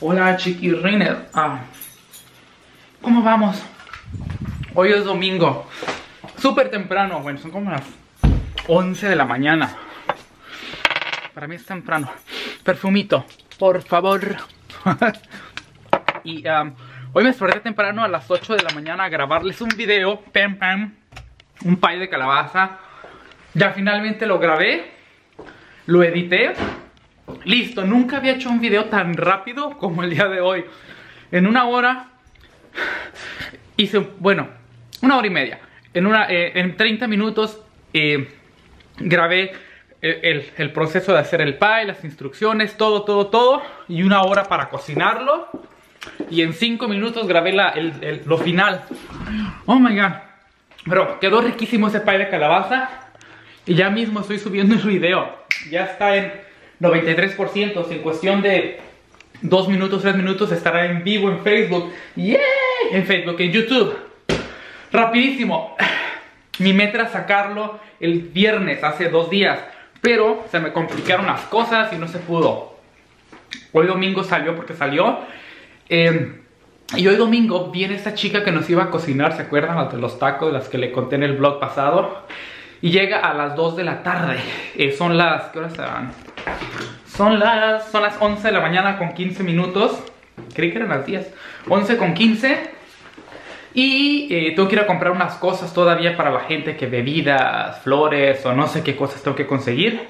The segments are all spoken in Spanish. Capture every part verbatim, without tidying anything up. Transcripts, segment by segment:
Hola chiquirrines, ah, ¿cómo vamos? Hoy es domingo, súper temprano, bueno, son como las once de la mañana. Para mí es temprano. Perfumito, por favor. Y um, hoy me desperté temprano a las ocho de la mañana a grabarles un video. Pam, pam, un pie de calabaza. Ya finalmente lo grabé, lo edité. Listo, nunca había hecho un video tan rápido como el día de hoy. En una hora hice, bueno, una hora y media. En, una, eh, en treinta minutos eh, grabé el, el, el proceso de hacer el pie, las instrucciones, todo, todo, todo. Y una hora para cocinarlo. Y en cinco minutos grabé la, el, el, lo final. Oh my god. Pero quedó riquísimo ese pie de calabaza. Y ya mismo estoy subiendo el video. Ya está en noventa y tres por ciento, en cuestión de dos minutos, tres minutos estará en vivo en Facebook. ¡Yay! En Facebook, en YouTube. Rapidísimo. Mi meta era sacarlo el viernes, hace dos días. Pero se me complicaron las cosas y no se pudo. Hoy domingo salió porque salió. Eh, y hoy domingo viene esta chica que nos iba a cocinar. ¿Se acuerdan? Las de los tacos, las que le conté en el vlog pasado. Y llega a las dos de la tarde. Eh, son las... ¿Qué horas serán? Son las, son las once de la mañana con quince minutos. Creí que eran las diez. once con quince. Y eh, tengo que ir a comprar unas cosas todavía para la gente. Que bebidas, flores o no sé qué cosas tengo que conseguir.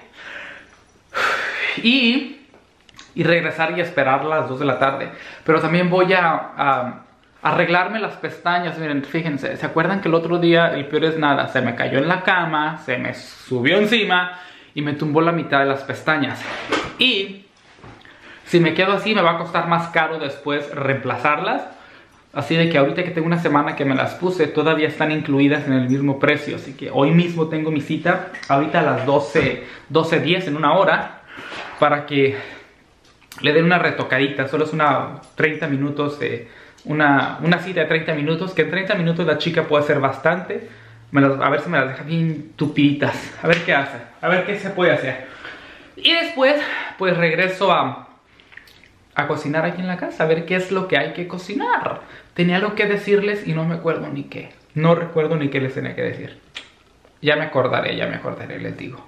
Y, y regresar y esperar a las dos de la tarde. Pero también voy a... a arreglarme las pestañas. Miren, fíjense, ¿se acuerdan que el otro día el peor es nada? Se me cayó en la cama, se me subió encima y me tumbó la mitad de las pestañas. Y si me quedo así me va a costar más caro después reemplazarlas. Así de que ahorita que tengo una semana que me las puse, todavía están incluidas en el mismo precio. Así que hoy mismo tengo mi cita, ahorita a las doce, doce diez, en una hora, para que le den una retocadita. Solo es una treinta minutos de... Una, una cita de treinta minutos, que en treinta minutos la chica puede hacer bastante. Me las, a ver si me las deja bien tupiditas. A ver qué hace, a ver qué se puede hacer. Y después, pues regreso a, a cocinar aquí en la casa. A ver qué es lo que hay que cocinar. Tenía algo que decirles y no me acuerdo ni qué. No recuerdo ni qué les tenía que decir. Ya me acordaré, ya me acordaré, les digo.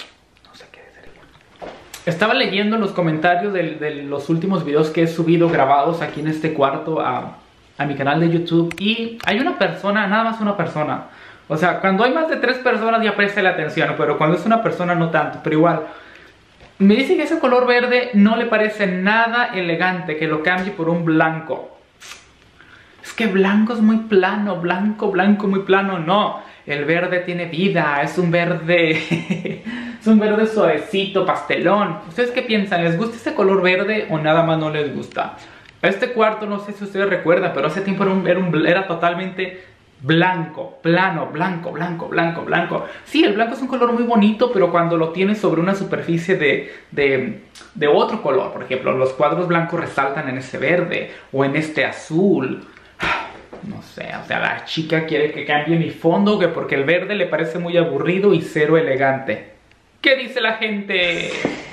Estaba leyendo los comentarios de, de los últimos videos que he subido grabados aquí en este cuarto a, a mi canal de YouTube. Y hay una persona, nada más una persona. O sea, cuando hay más de tres personas ya presta la atención, pero cuando es una persona no tanto. Pero igual, me dice que ese color verde no le parece nada elegante, que lo cambie por un blanco. Es que blanco es muy plano, blanco, blanco, muy plano. No, el verde tiene vida, es un verde... Es un verde suavecito, pastelón. ¿Ustedes qué piensan? ¿Les gusta este color verde o nada más no les gusta? Este cuarto, no sé si ustedes recuerdan, pero hace tiempo era, un, era, un, era totalmente blanco, plano, blanco, blanco, blanco, blanco. Sí, el blanco es un color muy bonito, pero cuando lo tienes sobre una superficie de, de, de otro color, por ejemplo, los cuadros blancos resaltan en ese verde o en este azul. No sé, o sea, la chica quiere que cambie mi fondo, que porque el verde le parece muy aburrido y cero elegante. ¿Qué dice la gente?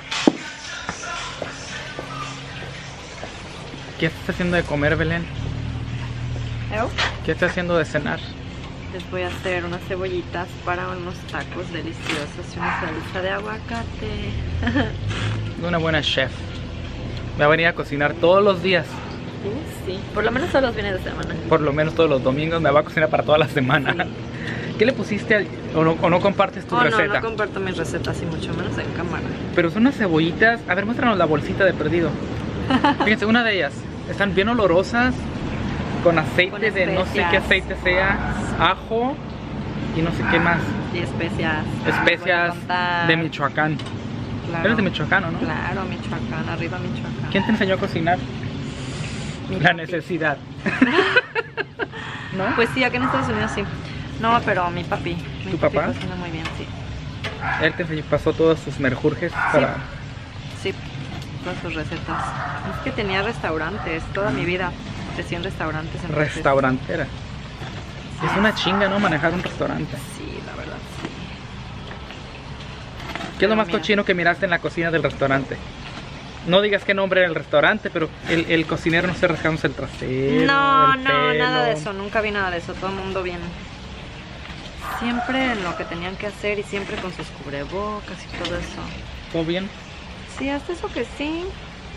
¿Qué estás haciendo de comer, Belén? ¿Eh? ¿Qué estás haciendo de cenar? Les voy a hacer unas cebollitas para unos tacos deliciosos y una salsa de aguacate. Una buena chef. Me va a venir a cocinar todos los días. Sí, sí, por lo menos todos los fines de semana. Por lo menos todos los domingos me va a cocinar para toda la semana. Sí. ¿Qué le pusiste al, o, no, o no compartes tu oh, receta? No, no comparto mis recetas y mucho menos en cámara. Pero son unas cebollitas. A ver, muéstranos la bolsita de perdido. Fíjense, una de ellas. Están bien olorosas. Con aceite con de no sé qué aceite sea. Ajo. Y no sé qué más. Y especias. Especias de Michoacán. Claro. Eres de Michoacán, ¿o no? Claro, Michoacán, arriba Michoacán. ¿Quién te enseñó a cocinar? Mi la papi. Necesidad. ¿No? Pues sí, aquí en Estados Unidos sí. No, pero mi papi. Mi ¿Tu papi papá? cocina muy bien, sí. Él te enseñó, pasó todos sus merjurjes para... Sí, todas sus recetas. Es que tenía restaurantes, toda mi vida crecí en restaurantes. Entonces... Restaurantera. Sí. Es una chinga, ¿no? Manejar un restaurante. Sí, la verdad, sí. ¿Qué es lo más Mira. cochino que miraste en la cocina del restaurante? No digas qué nombre era el restaurante, pero el, el cocinero no se rascándose el trasero. No, el no, pelo. nada de eso, nunca vi nada de eso, todo el mundo bien. Siempre en lo que tenían que hacer y siempre con sus cubrebocas y todo eso. ¿Todo bien? Sí, hasta eso que sí.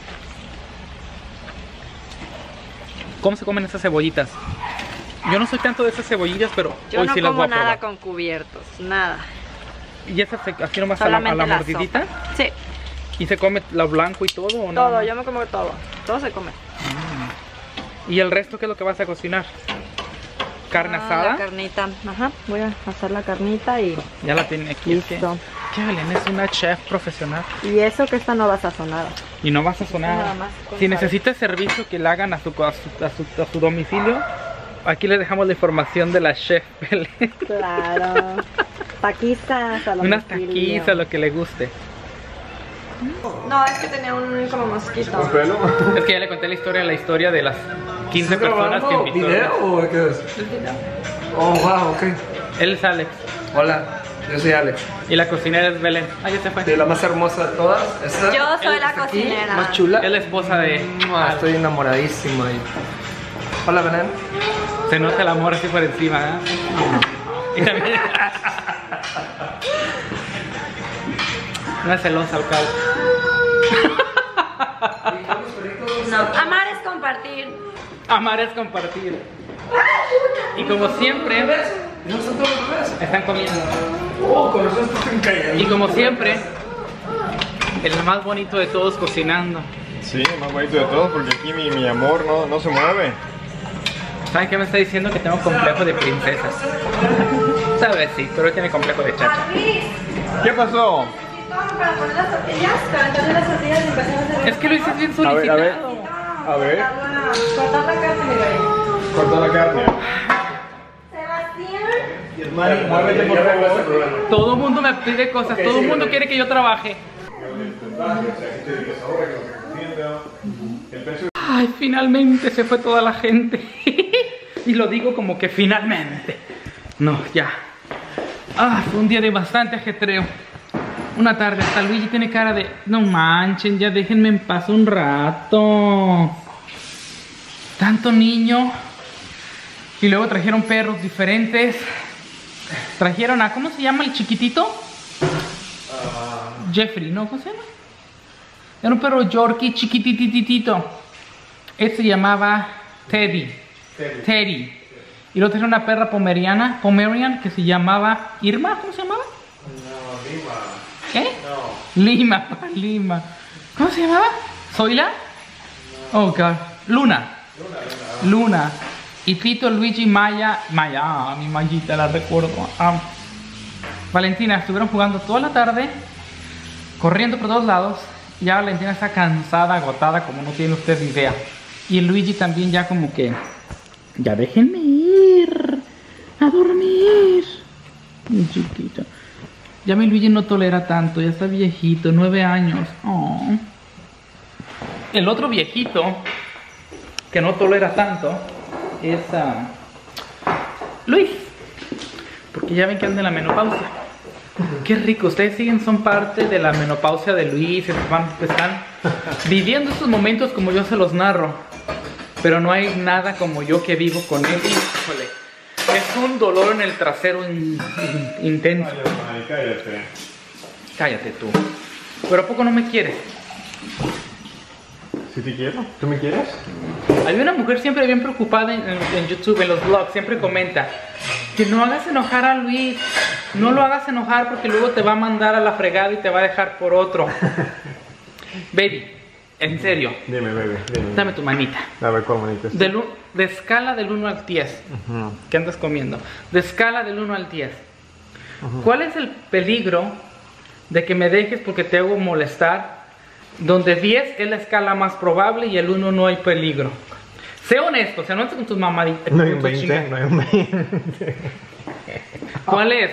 ¿Cómo se comen esas cebollitas? Yo no soy tanto de esas cebollitas, pero Yo hoy no sí las como voy a nada probar. con cubiertos, nada. ¿Y esas se- aquí nomás a la, a Solamente la la mordidita? sopa. Sí, ¿Y se come lo blanco y todo o no? todo, yo me como todo. Todo se come. ¿Y el resto qué es lo que vas a cocinar? ¿Carne Ah, asada? La carnita, ajá. Voy a hacer la carnita y Ya la tiene aquí. es que- listo. Que Belén es una chef profesional. Y eso que esta no va sazonada. Y no vas a sonar. Nada más con Si sal. necesitas servicio que le hagan a su, a su, a su, a su domicilio, aquí les dejamos la información de la chef Belén. Claro. Taquizas a Unas domicilio. taquizas, lo que le guste. No, es que tenía un como mosquito. ¿Un pelo? Es que ya le conté la historia, la historia de las quince ¿Estás personas que grabando invitó. video o qué es? Oh, wow, ok. Él es Alex. Hola, yo soy Alex. Y la cocinera es Belén. Ah, ya se fue. De la más hermosa de todas. ¿Esta? Yo soy Él la está Aquí, cocinera. más chula. Es la esposa de... Mua, estoy enamoradísimo ahí. Hola, Belén. Se nota el amor así por encima, ¿eh? Y también... Una celosa al cabo. No, amar es compartir. Amar es compartir. Y como siempre, ¿No están todos los bebés? están comiendo. Oh, con eso están cayendo. Y como siempre, el más bonito de todos cocinando. Sí, el más bonito de todos porque aquí mi, mi amor no, no se mueve. ¿Saben qué me está diciendo? Que tengo complejo de princesas. Sabes, sí, pero él tiene complejo de chacha. ¿Qué pasó? Para poner las tortillas, calentarle las tortillas y empezar a hacer. Es que lo hice bien A ver, a ver. solicitado. A ver, Cortar la carne, mi rey. corta la carne. Sebastián. Mari, muévete por favor. Todo el mundo me pide cosas, todo el mundo quiere que yo trabaje. Ay, finalmente se fue toda la gente. Y lo digo como que finalmente. No, ya. Ah, fue un día de bastante ajetreo. Una tarde, hasta Luigi tiene cara de... No manchen, ya déjenme en paz un rato. Tanto niño. Y luego trajeron perros diferentes. Trajeron a... ¿Cómo se llama el chiquitito? Jeffrey, ¿no? ¿Cómo se llama? Era un perro Yorkie chiquitititito. Este se llamaba Teddy. Teddy. Teddy. Y luego trajeron una perra pomeriana, Pomerian, que se llamaba Irma. ¿Cómo se llamaba? No, Lima. ¿Qué? No. Lima, Lima. ¿Cómo se llamaba? ¿Zoila? Oh, God. Luna. Luna. Y Tito, Luigi, Maya. Maya, ah, mi Mayita, la recuerdo. Ah. Valentina, estuvieron jugando toda la tarde, corriendo por todos lados. Ya Valentina está cansada, agotada, como no tiene usted idea. Y el Luigi también ya como que... Ya déjenme ir a dormir. Mi chiquito. Ya mi Luigi no tolera tanto, ya está viejito, nueve años. Oh. El otro viejito que no tolera tanto es uh, Luis. Porque ya ven que anda en la menopausia. Qué rico, ustedes siguen, son parte de la menopausia de Luis, están, están viviendo estos momentos como yo se los narro. Pero no hay nada como yo que vivo con él. Híjole, es un dolor en el trasero in, in, intenso. Ay, cállate. Cállate tú. Pero ¿a poco no me quieres? ¿Sí te quiero? ¿Tú me quieres? Hay una mujer siempre bien preocupada en, en, en YouTube, en los vlogs, siempre comenta que no hagas enojar a Luis, no lo hagas enojar porque luego te va a mandar a la fregada y te va a dejar por otro. Baby, en serio, Dime, bebé, dime. dame tu manita. A ver, ¿cuál manita es? Del u- de escala del uno al diez, Ujú. ¿qué andas comiendo? De escala del uno al diez. ¿Cuál es el peligro de que me dejes porque te hago molestar? Donde diez es la escala más probable y el uno no hay peligro. Sé honesto, o sea, no estés con tus mamaditas. No hay con un tus veinte, chingas. no hay un veinte. ¿Cuál es?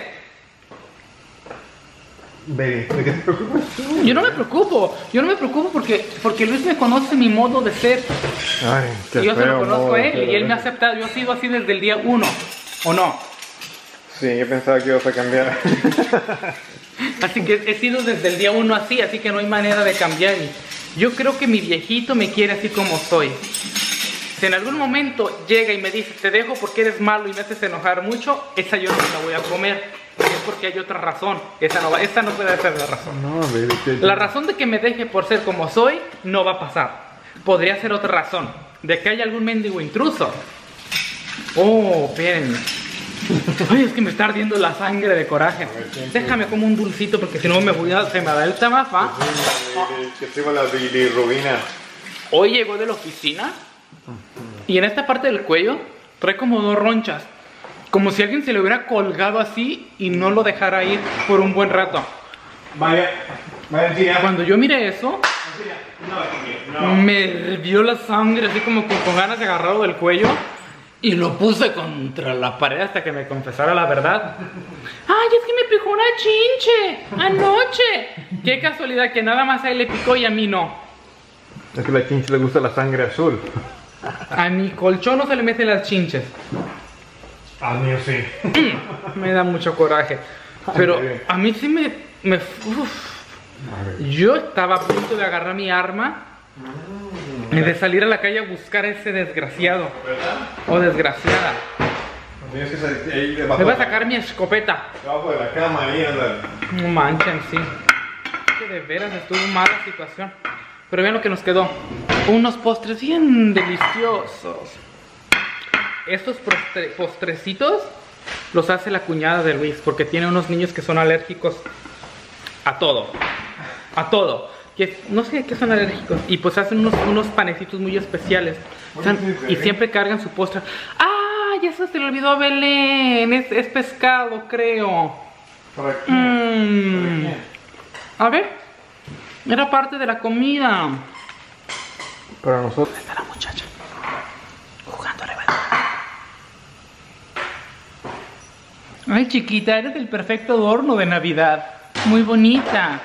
Baby, ¿de qué te preocupas? Yo no me preocupo, yo no me preocupo porque, porque Luis me conoce mi modo de ser. Ay, qué Y yo se lo feo conozco modo a de él ser, y él me ha ¿verdad? aceptado. Yo he sido así desde el día uno, ¿o no? Sí, yo pensaba que ibas a cambiar. Así que he sido desde el día uno así, así que no hay manera de cambiar. Y, Yo creo que mi viejito me quiere así como soy. Si en algún momento llega y me dice, te dejo porque eres malo y me haces enojar mucho, esa yo no me la voy a comer. Es porque hay otra razón. Esa no, va, esa no puede ser la razón. No, baby, ¿qué- La razón de que me deje por ser como soy no va a pasar. Podría ser otra razón. De que haya algún mendigo intruso. Oh, espérenme. Ay, es que me está ardiendo la sangre de coraje. Déjame como un dulcito porque si no me voy a, se me da el tamafa. Que tengo la bilirrubina. Hoy llegó de la oficina y en esta parte del cuello trae como dos ronchas. Como si alguien se le hubiera colgado así y no lo dejara ir por un buen rato. Vaya, vaya, Cuando yo miré eso, me hirvió la sangre así como con, con ganas de agarrarlo del cuello y lo puse contra la pared hasta que me confesara la verdad. ¡Ay, es que me picó una chinche anoche! Qué casualidad que nada más a él le picó y a mí no. Es que a la chinche le gusta la sangre azul. A mi colchón no se le meten las chinches. A mí sí. Me da mucho coraje. Pero a mí sí me... me uf. Yo estaba a punto de agarrar mi arma y de salir a la calle a buscar a ese desgraciado. O desgraciada. Tienes que salir ahí debajo. Me voy a sacar mi escopeta. Debajo de la cama, ahí anda. No manchen, sí. Que de veras estuvo mala situación. Pero vean lo que nos quedó. Unos postres bien deliciosos. Estos postre, postrecitos los hace la cuñada de Luis, porque tiene unos niños que son alérgicos a todo. A todo. Que no sé a qué son alérgicos. Y pues hacen unos, unos panecitos muy especiales. O sea, y siempre cargan su postre. ¡Ah! Ya se le olvidó a Belén. Es, es pescado, creo. ¿Para qué? Mm. A ver. Era parte de la comida. Para nosotros. Está la muchacha jugando a Ay, chiquita, eres el perfecto adorno de Navidad. Muy bonita.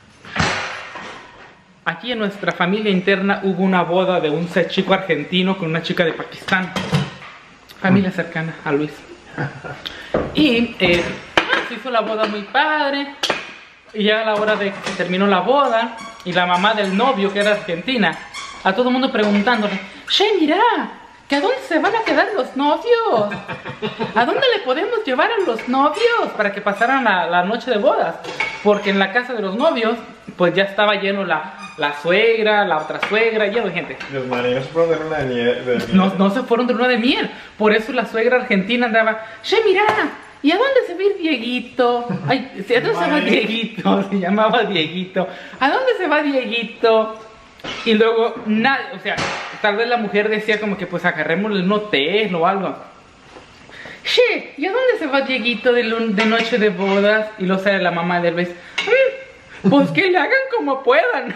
Aquí en nuestra familia interna hubo una boda de un chico argentino con una chica de Pakistán. Familia cercana a Luis. Y eh, se hizo la boda muy padre. Y ya a la hora de que se terminó la boda, y la mamá del novio, que era argentina, a todo el mundo preguntándole, che, mira, ¿que a dónde se van a quedar los novios? ¿A dónde le podemos llevar a los novios para que pasaran la, la noche de bodas? Porque en la casa de los novios, pues ya estaba lleno la, la suegra, la otra suegra, lleno de gente. Los marinos se fueron de luna de miel. de miel. No, no se fueron de luna de miel. Por eso la suegra argentina andaba, che, mira, ¿y a dónde se va a ir Dieguito? Ay, ¿a dónde se va Dieguito? Se llamaba Dieguito. ¿A dónde se va Dieguito? Y luego, nada, o sea, tal vez la mujer decía como que pues agarrémosle un hotel o algo. Che, ¿y a dónde se va Dieguito de, de noche de bodas? Y luego sale la mamá de Luis. "Mm, pues que le hagan como puedan."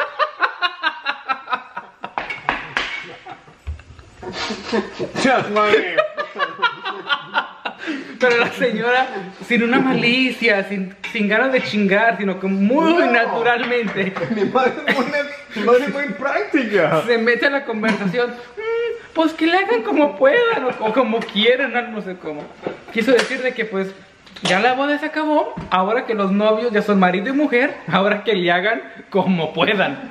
Just money. Pero la señora, sin una malicia, sin, sin ganas de chingar, sino que muy No. naturalmente Mi madre es muy, mi madre es muy práctica. se mete a la conversación. "Mm, pues que le hagan como puedan o, o como quieran, no, no sé cómo." Quiso decir de que pues ya la boda se acabó, ahora que los novios ya son marido y mujer, ahora que le hagan como puedan.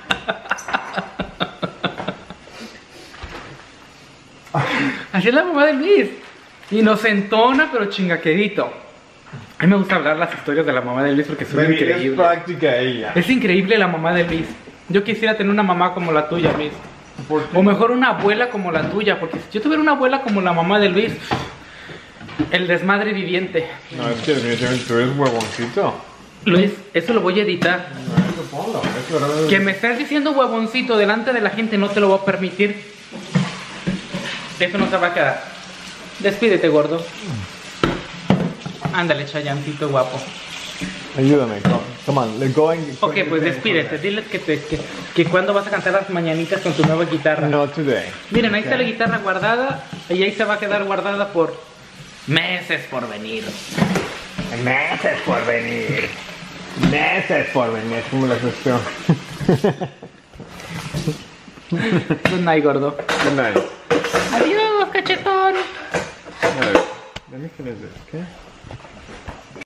Así es la mamá de Luis. Inocentona, pero chingaquerito. A mí me gusta hablar las historias de la mamá de Luis porque son Baby, es increíbles. práctica ella. Es increíble la mamá de Luis. Yo quisiera tener una mamá como la tuya, Luis. ¿Por qué? O mejor una abuela como la tuya, porque si yo tuviera una abuela como la mamá de Luis, el desmadre viviente. No, es que definitivamente tú eres huevoncito. Luis, eso lo voy a editar. No, eso ponlo. Eso verdad. Que me estés diciendo huevoncito delante de la gente no te lo voy a permitir. Eso no se va a quedar. Despídete, gordo. Ándale, chayancito guapo. Ayúdame, come, come on, let's go and... Ok, pues despídete. Diles que, te, que, que cuando vas a cantar las mañanitas con tu nueva guitarra. Not today. Miren, ahí está la guitarra guardada y ahí se va a quedar guardada por meses por venir. Meses por venir. Meses por venir. Es como la expresión. Good night, gordo. Good night. Adiós, cachetón. A ver, let me finish this, okay?